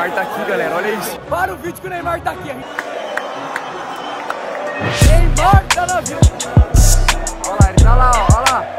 Neymar tá aqui, galera, olha isso. Para o vídeo que o Neymar tá aqui. Neymar tá na vila. Olha lá, ele tá lá, ó, olha lá.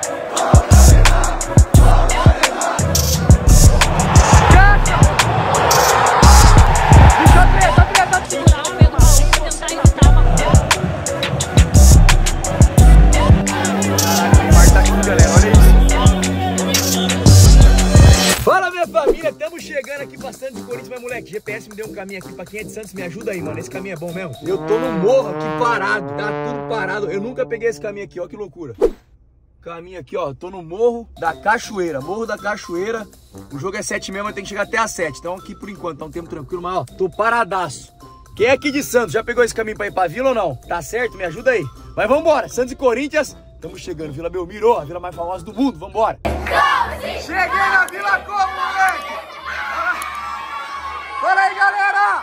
Fala, minha família, estamos chegando aqui pra Santos e Corinthians, mas moleque, GPS me deu um caminho aqui, pra quem é de Santos, me ajuda aí, mano, esse caminho é bom mesmo? Eu tô no morro aqui parado, tá tudo parado, eu nunca peguei esse caminho aqui, ó que loucura. Caminho aqui, ó, tô no Morro da Cachoeira, o jogo é 7h30, mas tem que chegar até às 7, então aqui por enquanto, tá um tempo tranquilo, mas ó, tô paradaço. Quem é aqui de Santos, já pegou esse caminho pra ir pra vila ou não? Tá certo? Me ajuda aí. Mas vambora, Santos e Corinthians, estamos chegando, Vila Belmiro, a vila mais famosa do mundo, vambora. Cheguei na Vila como, moleque? Fala aí, galera!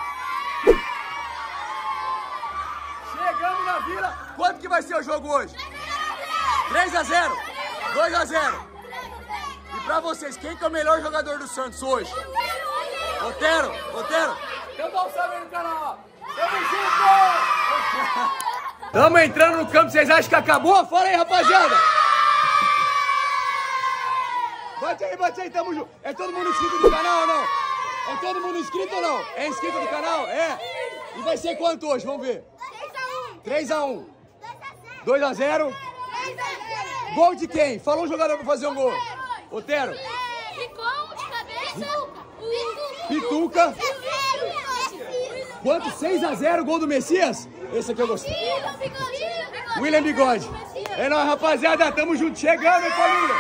Chegamos na vila, quanto que vai ser o jogo hoje? 3-0, 2-0. E pra vocês, quem que é o melhor jogador do Santos hoje? Otero? Então dá um salve aí no canal, ó. Tamo junto! Tamo entrando no campo, vocês acham que acabou? Fala aí, rapaziada! Bate aí, tamo junto. É todo mundo inscrito do canal ou não? É todo mundo inscrito ou não? É inscrito do canal? É? E vai ser quanto hoje? Vamos ver. 3-1. 2-0. Gol de quem? Falou um jogador pra fazer um gol. Otero. Ficou de cabeça. Pituca. Quanto? 6-0, gol do Messias? Esse aqui eu gostei. William Bigode. É nóis, rapaziada. Tamo junto. Chegando, minha família.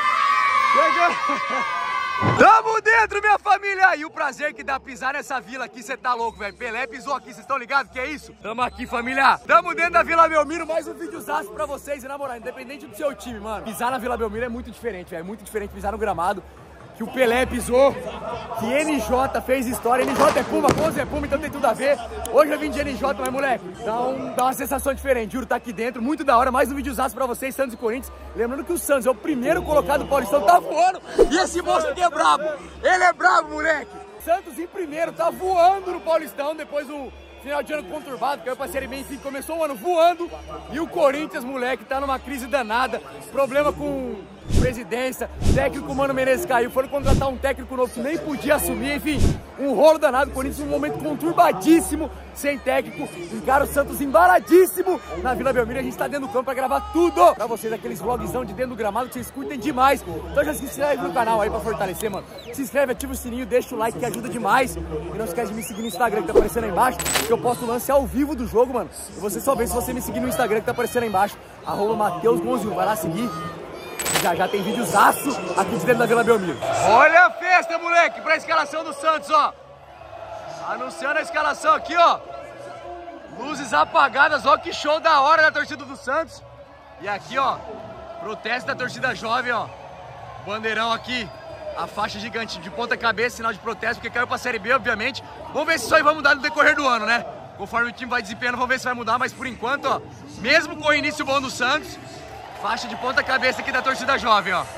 Chegando. Tamo dentro, minha família. E o prazer que dá pisar nessa vila aqui, cê tá louco, velho. Pelé pisou aqui, vocês estão ligados? Que é isso? Tamo aqui, família. Tamo dentro da Vila Belmiro. Mais um videozaço pra vocês. E na moral, independente do seu time, mano, pisar na Vila Belmiro é muito diferente, velho. É muito diferente pisar no gramado. Que o Pelé pisou, que NJ fez história. NJ é Puma, Conze é Puma, então tem tudo a ver. Hoje eu vim de NJ, mas moleque, dá uma sensação diferente. Juro, tá aqui dentro, muito da hora. Mais um videozaço pra vocês, Santos e Corinthians. Lembrando que o Santos é o primeiro colocado do Paulistão, tá voando. E esse moço aqui é brabo, ele é brabo, moleque. Santos em primeiro, tá voando no Paulistão, depois o final de ano conturbado, caiu pra Série B, enfim, começou o ano voando. E o Corinthians, moleque, tá numa crise danada, problema com presidência, técnico Mano Menezes caiu, foram contratar um técnico novo que nem podia assumir, enfim, um rolo danado. O Corinthians num momento conturbadíssimo, sem técnico, encara o Santos embaladíssimo na Vila Belmiro. A gente tá dentro do campo pra gravar tudo pra vocês, aqueles vlogzão de dentro do gramado que vocês curtem demais. Então já se inscreve no canal aí pra fortalecer, mano. Se inscreve, ativa o sininho, deixa o like que ajuda demais. E não esquece de me seguir no Instagram que tá aparecendo aí embaixo, que eu posto o lance ao vivo do jogo, mano. E você só vê se você me seguir no Instagram que tá aparecendo aí embaixo, @Mateus11, vai lá seguir. Já tem videozaço aqui de dentro da Vila Belmiro. Olha a festa, moleque, pra escalação do Santos, ó. Anunciando a escalação aqui, ó. Luzes apagadas, ó, que show da hora da torcida do Santos. E aqui, ó, protesto da torcida jovem, ó. Bandeirão aqui, a faixa gigante de ponta cabeça, sinal de protesto, porque caiu pra Série B, obviamente. Vamos ver se isso aí vai mudar no decorrer do ano, né? Conforme o time vai desempenhando, vamos ver se vai mudar, mas por enquanto, ó, mesmo com o início bom do Santos, faixa de ponta cabeça aqui da torcida jovem, ó.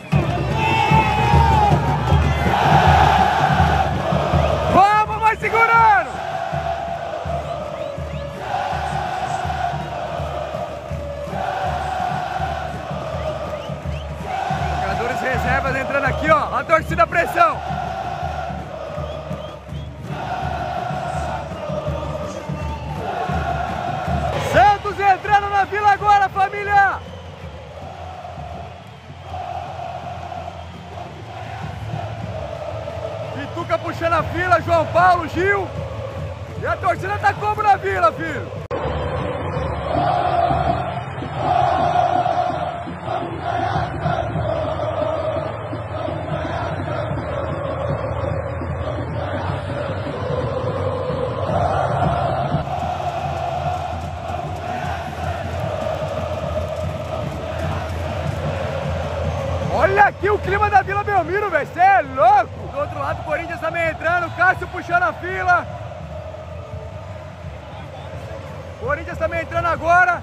Vamos, vai segurando! Jogadores reservas entrando aqui, ó. A torcida pressão. Santos entrando na Vila agora, família! Pituca puxando a fila, João Paulo, Gil. E a torcida tá como na Vila, filho? Olha aqui o clima da Vila Belmiro, velho. Cê é louco! Do outro lado, o Corinthians também entrando. Cássio puxando a fila. Corinthians também entrando agora.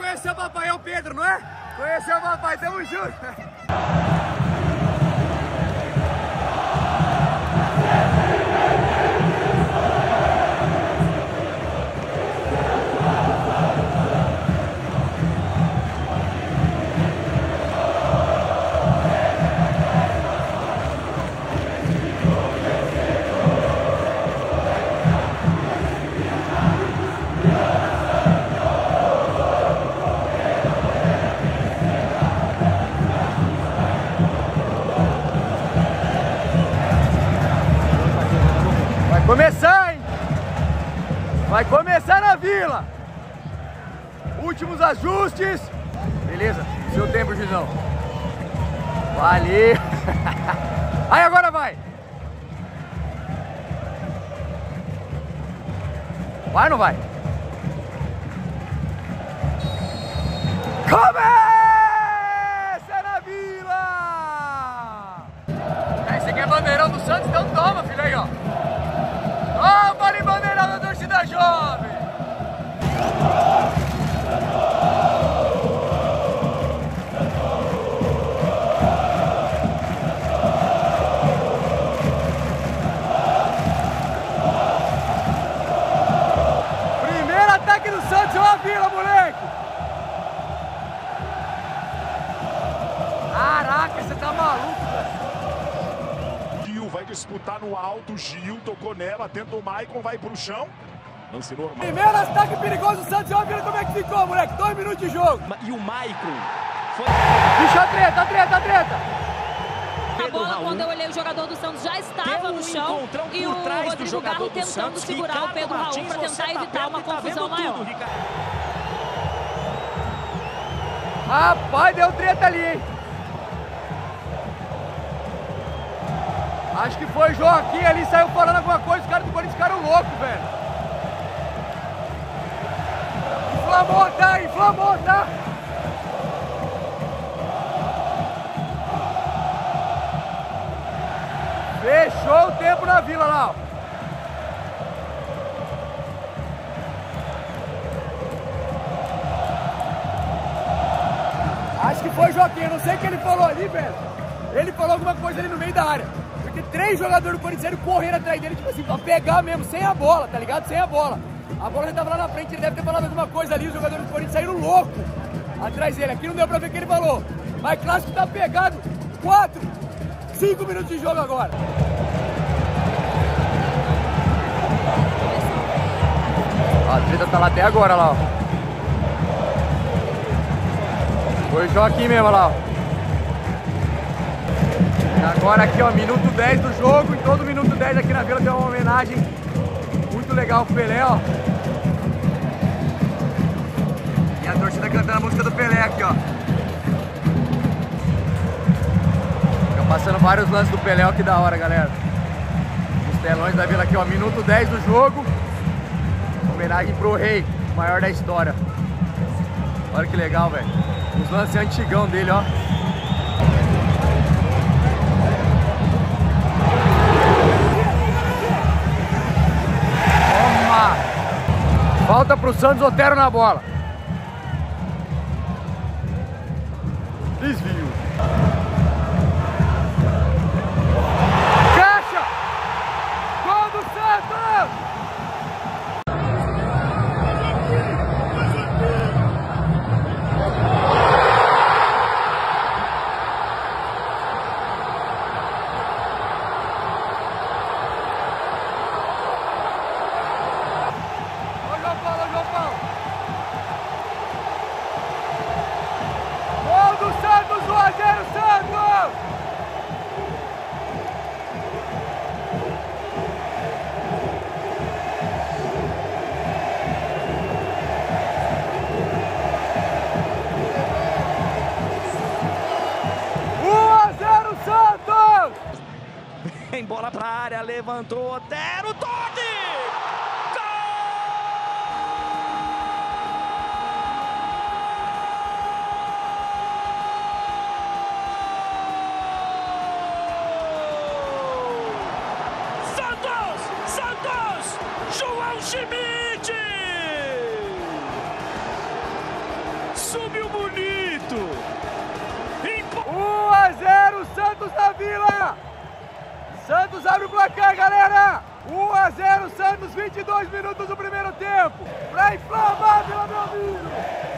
conheceu o papai, é o Pedro, não é? Conheceu o papai, tamo junto. Começar, hein? Vai começar na Vila. Últimos ajustes. Beleza, seu tempo, Juizão. Valeu. Aí agora vai. Vai ou não vai? Começa na Vila. Aí você quer bandeirão do Santos? Então toma, filho, aí, ó. Toma ali, bandeirão da torcida jovem! Primeiro ataque do Santos é uma Vila, moleque! Caraca, você tá maluco, velho! Vai disputar no alto, Gil tocou nela, tenta o Maicon, vai pro chão. Lance normal. Primeiro ataque perigoso do Santos, olha como é que ficou, moleque. 2 minutos de jogo. E o Maicon foi... Bicho, a treta. A bola, quando eu olhei, o jogador do Santos já estava no chão. E o Rodrigo Garro tentando segurar o Pedro Raul para tentar evitar uma confusão maior. Rapaz, deu treta ali, hein? Acho que foi Joaquim ali, saiu falando alguma coisa, os caras do Corinthians ficaram loucos, velho. Inflamou, tá? Fechou o tempo na Vila lá, ó. Acho que foi Joaquim, eu não sei o que ele falou ali, velho. Ele falou alguma coisa ali no meio da área. Porque 3 jogadores do Corinthians correram atrás dele, tipo assim, pra pegar mesmo, sem a bola, tá ligado? Sem a bola. A bola já tava lá na frente, ele deve ter falado alguma coisa ali, os jogadores do Corinthians saíram loucos atrás dele. Aqui não deu pra ver o que ele falou. Mas clássico tá pegado. 5 minutos de jogo agora. Ó, a treta tá lá até agora, lá, ó. Foi o Joaquim mesmo, lá, ó. Agora aqui, ó, minuto 10 do jogo, e todo minuto 10 aqui na Vila tem uma homenagem muito legal pro Pelé, ó. E a torcida cantando a música do Pelé aqui, ó. Fica passando vários lances do Pelé, ó, que da hora, galera. Os telões da Vila aqui, ó, minuto 10 do jogo. Homenagem pro rei, o maior da história. Olha que legal, velho. Os lances antigão dele, ó. Falta pro Santos, Otero na bola. Desvio. Caixa! Gol do Santos! Gol do Santos, 1 a 0 Santos! Vem bola pra área, levantou, Otero, toque! João Schmidt! Santos na Vila! Santos abre o placar, galera! 1 a 0, Santos, 22 minutos do primeiro tempo. Pra inflamar a Vila Belmiro.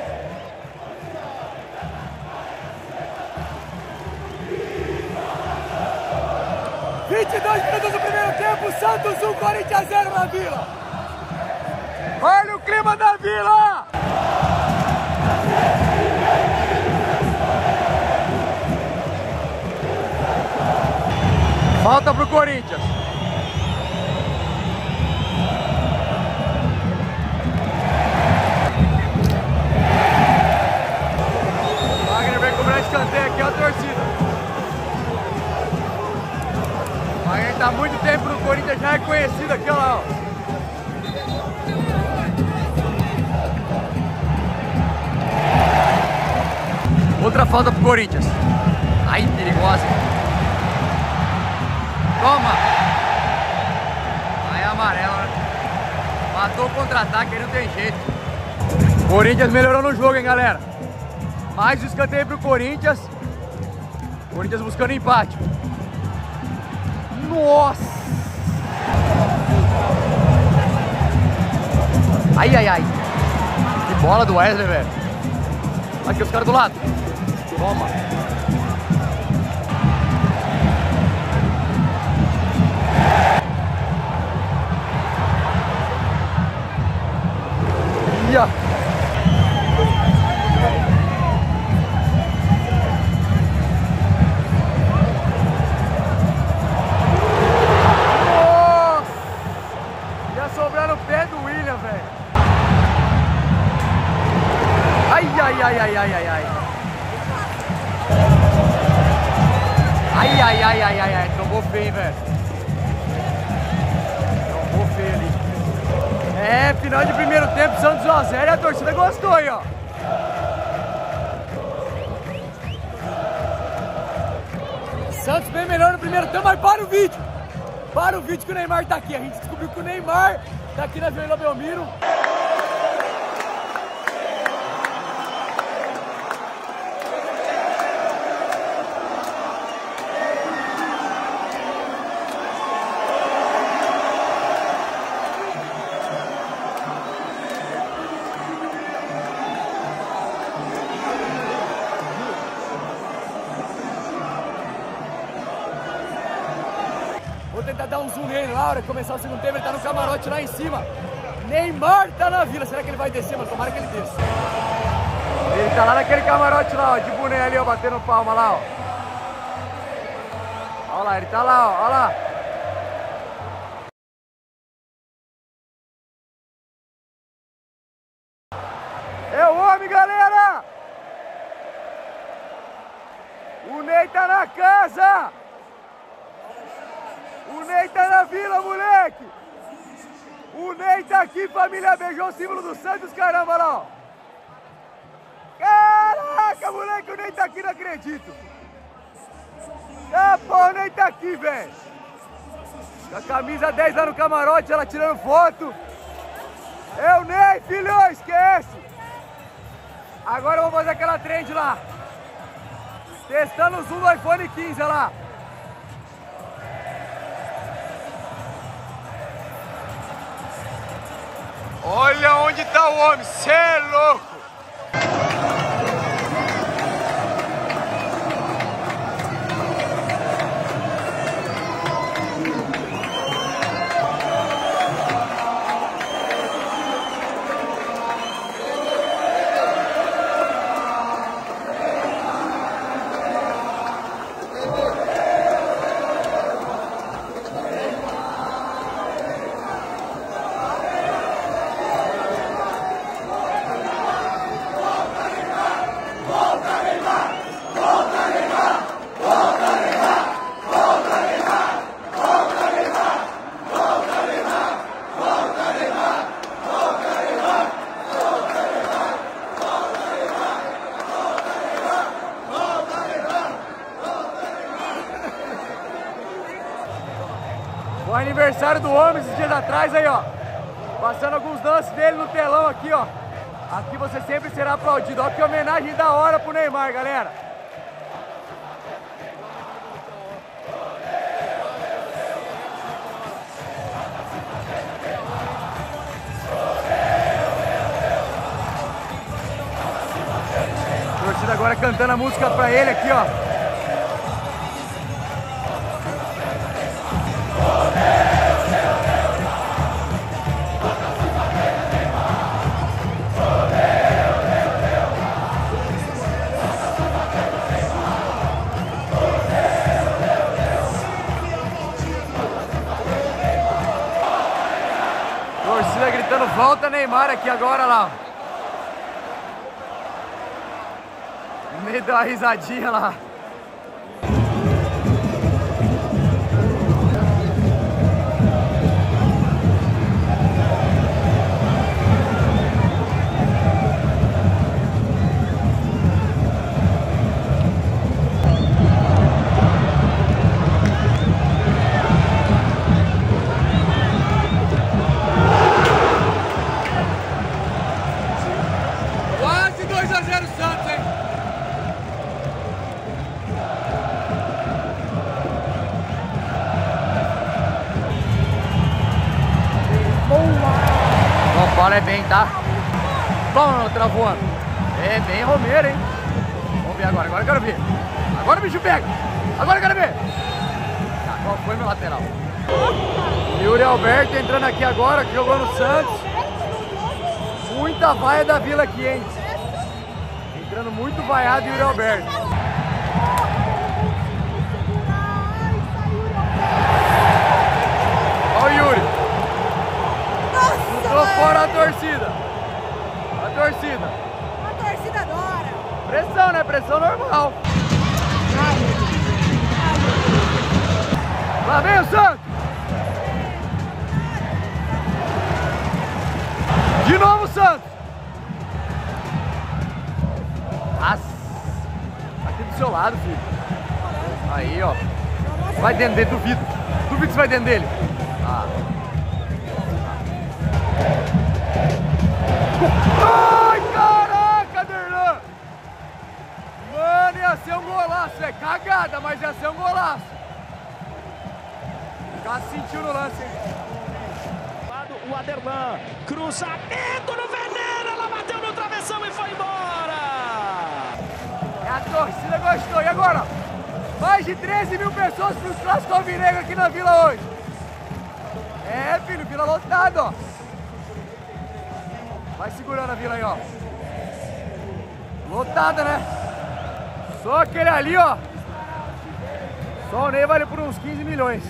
Minutos do primeiro tempo, Santos 1, Corinthians 0 na Vila. Olha o clima da Vila! Falta pro Corinthians. Wagner vai cobrar escanteio aqui, ó a torcida. Wagner tá há muito tempo no Corinthians, já é conhecido aqui, ó lá, ó. Outra falta pro Corinthians. Ai, perigosa. Toma! Aí amarela, né? Matou o contra-ataque, aí não tem jeito. Corinthians melhorou no jogo, hein, galera? Mais um escanteio pro Corinthians. Corinthians buscando empate. Nossa! Ai, ai, ai. Que bola do Wesley, velho. Aqui os caras do lado. Toma. Ia. Ai, trombou feio, velho. Trombou feio ali. É, final de primeiro tempo, Santos 1 a 0 e a torcida gostou aí, ó. Santos bem melhor no primeiro tempo, mas para o vídeo. Para o vídeo que o Neymar tá aqui. A gente descobriu que o Neymar tá aqui na Vila Belmiro. Vou tentar dar um zoom nele lá, na hora de começar o segundo tempo, ele tá no camarote lá em cima. Neymar tá na Vila, será que ele vai descer? Mas tomara que ele desça. Ele tá lá naquele camarote lá, ó, de boné ali, ó, batendo palma lá, ó. Olha lá, ele tá lá, ó, olha lá. É o homem, galera! O Ney tá na casa! O Ney tá na Vila, moleque! O Ney tá aqui, família, beijou o símbolo do Santos, caramba, lá, ó! Caraca, moleque, o Ney tá aqui, não acredito! Ah, pô, o Ney tá aqui, velho! Com a camisa 10 lá no camarote, ela tirando foto! É o Ney, filho, esquece! Agora eu vou fazer aquela trend lá! Testando o zoom do iPhone 15, olha lá! Olha onde tá o homem, cê é louco! O aniversário do homem esses dias atrás aí, ó. Passando alguns lances dele no telão aqui, ó. Aqui você sempre será aplaudido. Ó, que homenagem da hora pro Neymar, galera. torcida agora cantando a música pra ele aqui, ó. Torcida gritando, volta Neymar aqui agora lá. No meio da risadinha lá. Quase 2-0 Santos, hein? São Paulo é bem, tá? Toma, travou. É bem Romero, hein? Vamos ver agora, agora eu quero ver. Agora o bicho pega. Agora eu quero ver. Tá, qual foi meu lateral? Yuri Alberto entrando aqui agora, que jogou no Santos. Muita vaia da Vila aqui, hein? Entrando muito vaiado Yuri Alberto. Olha o Yuri. Tô fora a torcida. A torcida. A torcida adora. Pressão, né? Pressão normal. Lá vem o Santos. De novo o Santos. Nossa. Aqui do seu lado, filho. Aí, ó. Vai dentro dele, duvido. Duvido que você vai dentro dele. Ah. Ai, caraca, Derlan! Mano, ia ser um golaço. É cagada, mas ia ser um golaço. Já sentiu no lance, hein? O Aderlan, cruzamento no veneno, ela bateu no travessão e foi embora! A torcida gostou. E agora? Mais de 13 mil pessoas para os clássicos alvinegros aqui na Vila hoje. É, filho, Vila lotado, ó. Vai segurando a Vila aí, ó. Lotada, né? Só aquele ali, ó. Só o Ney vale por uns 15 milhões.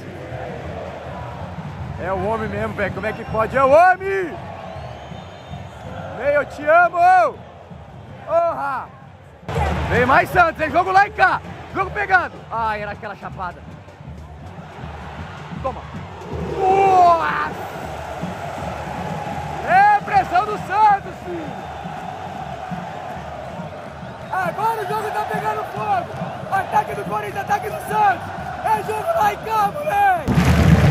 É o homem mesmo, velho. Como é que pode? É o homem! Ney, eu te amo! Porra! Vem mais Santos, hein? Jogo lá e cá. Jogo pegando. Ai, era aquela chapada. Toma. Nossa! É pressão do Santos, filho. Agora o jogo tá pegando fogo. Ataque do Corinthians, ataque do Santos. É jogo lá e cá, moleque.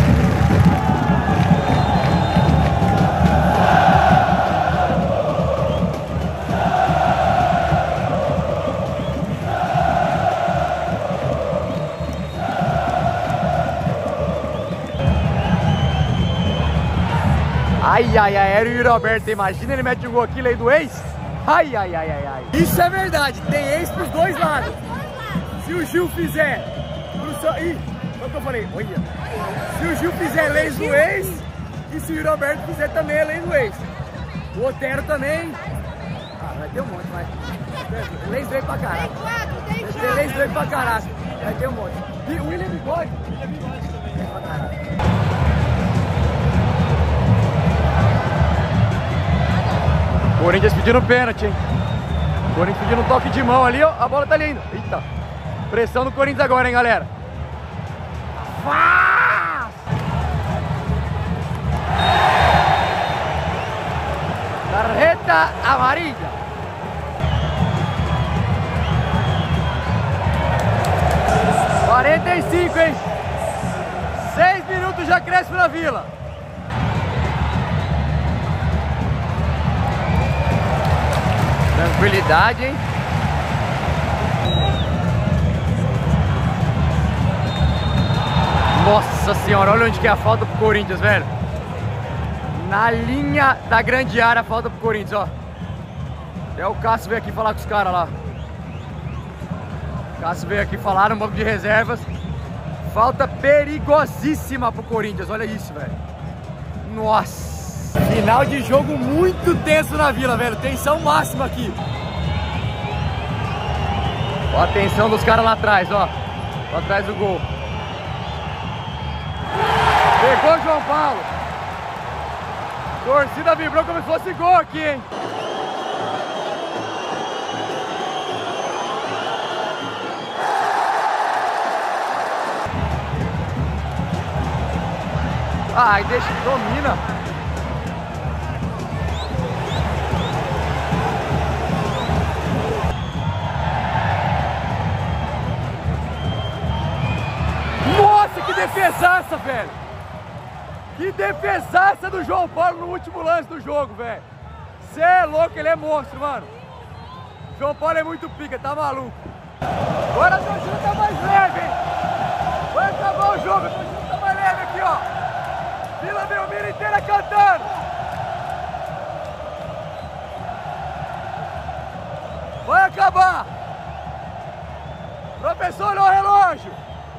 Ai, ai, ai, era o Yuri Alberto, imagina ele mete um gol aqui, lei do ex? Ai, ai, ai, ai, ai. Isso é verdade, tem ex pros dois lados. Se o Gil fizer Ih, o que eu falei? Olha. Se o Gil fizer lei do ex, e se o Yuri Alberto fizer também a lei do ex. O Otero também. Ah, vai ter um monte, vai. Leis doido pra caralho. Tem leis doido pra caralho. Vai ter um monte. E o William Bigode? William Bigode também. Pra caralho. Corinthians pedindo pênalti, hein? Corinthians pedindo um toque de mão ali, ó. A bola tá ali ainda. Eita. Pressão do Corinthians agora, hein, galera? Tarjeta amarilla. (45, hein? 6 minutos já cresce pra Vila. Tranquilidade, hein? Nossa senhora, olha onde que é a falta pro Corinthians, velho. Na linha da grande área a falta pro Corinthians, ó. Até o Cássio veio aqui falar com os caras lá. Cássio veio aqui falar no banco de reservas. Falta perigosíssima pro Corinthians, olha isso, velho. Nossa. Final de jogo muito tenso na Vila, velho. Tensão máxima aqui. Ó a atenção dos caras lá atrás, ó. Lá atrás do gol. Pegou o João Paulo. Torcida vibrou como se fosse gol aqui, hein. Ai, deixa, domina. Nossa, que defesaça, velho. Que defesaça do João Paulo no último lance do jogo, velho. Cê é louco, ele é monstro, mano. João Paulo é muito pica, tá maluco. Agora a torcida tá mais leve, hein. Vai acabar o jogo, a torcida tá mais leve aqui, ó. Vila Belmiro inteira cantando. Vai acabar. Professor, olha o relógio.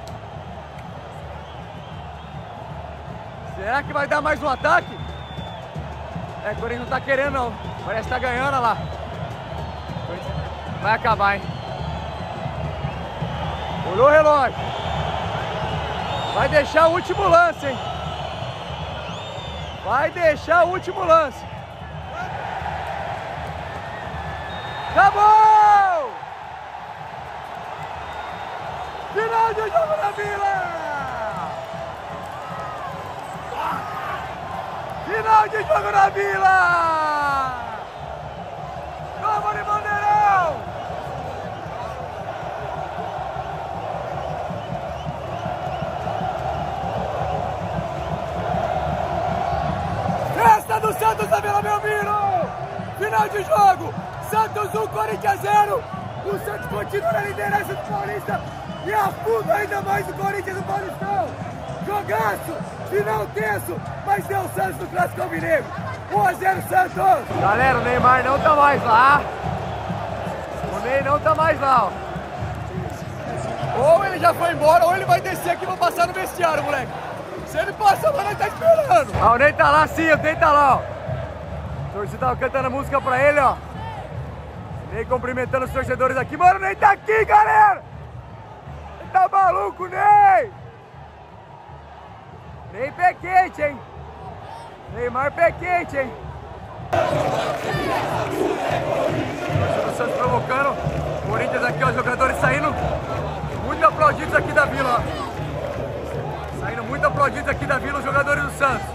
Será que vai dar mais um ataque? É, o Corinthians não tá querendo não. Parece que tá ganhando, olha lá. Vai acabar, hein? Olhou o relógio. Vai deixar o último lance, hein? Vai deixar o último lance. Acabou! Final de jogo na Vila! Final de jogo na Vila! Vamos de Bandeirão! Festa do Santos da Vila Belmiro! Final de jogo! Santos 1, Corinthians 0! O Santos continua na liderança do Paulista e afunda ainda mais o Corinthians no Paulistão! Jogaço! Final tenso, mas deu o Santos no Clássico Alvinegro! 1-0 Santos! Galera, o Neymar não tá mais lá! O Ney não tá mais lá, ó! Ou ele já foi embora, ou ele vai descer aqui e vou passar no vestiário, moleque! Se ele passar, mas nós tá esperando. Ah, o Ney tá lá sim, o Ney tá lá, ó. A torcida tava cantando a música pra ele, ó. O Ney cumprimentando os torcedores aqui. Mano, o Ney tá aqui, galera. Ele tá maluco, Ney. Ney pé quente, hein. Neymar pé quente, hein. O Santos provocando. Corinthians aqui, ó, os jogadores saindo muito aplaudidos aqui da Vila, ó. Saindo muito aplaudidos aqui da Vila os jogadores do Santos.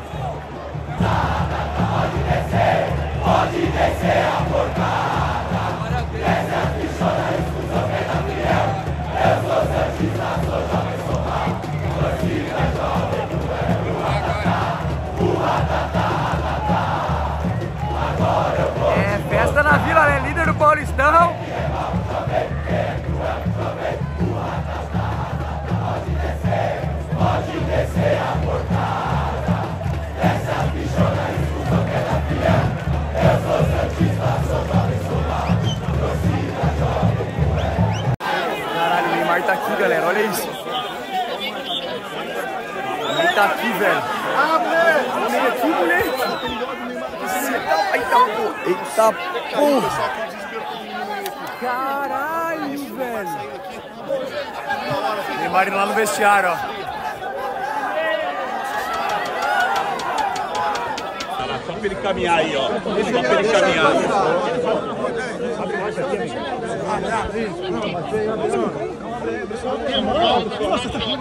Pode descer a porcada. Desce a fichona, expulsão campeão. Eu sou santista, sou jovem, sou mal. Torcida jovem, agora eu vou. É festa na Vila, né? Líder do Paulistão. Pode descer a porcada. Desce a bichona, expulsão que é campeão. Eu sou santista, sou jovem, sou mal. Torcida jovem. Caralho, o Neymar tá aqui, galera, olha isso. Ele tá aqui, velho. Ah, moleque! Ele aqui, moleque! Eita porra! Caralho, velho! Neymar indo lá no vestiário, ó. Só pra ele caminhar aí, ó. Só pra ele caminhar. Nossa,